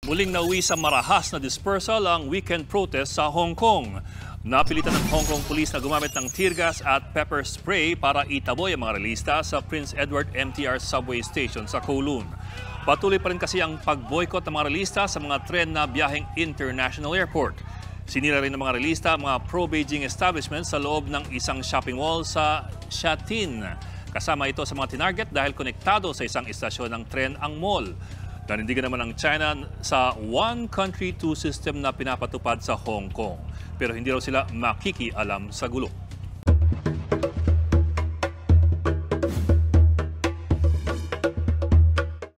Muling nauwi sa marahas na dispersal ang weekend protest sa Hong Kong. Napilitan ng Hong Kong Police na gumamit ng tear gas at pepper spray para itaboy ang mga relista sa Prince Edward MTR subway station sa Kowloon. Patuloy pa rin kasi ang pag-boycott ng mga relista sa mga tren na biyaheng International Airport. Sinira rin ng mga relista ang mga pro-Beijing establishments sa loob ng isang shopping mall sa Shatin. Kasama ito sa mga tinarget dahil konektado sa isang istasyon ng tren ang mall. Nanindigan naman ng China sa one country, two system na pinapatupad sa Hong Kong. Pero hindi raw sila makikialam sa gulo.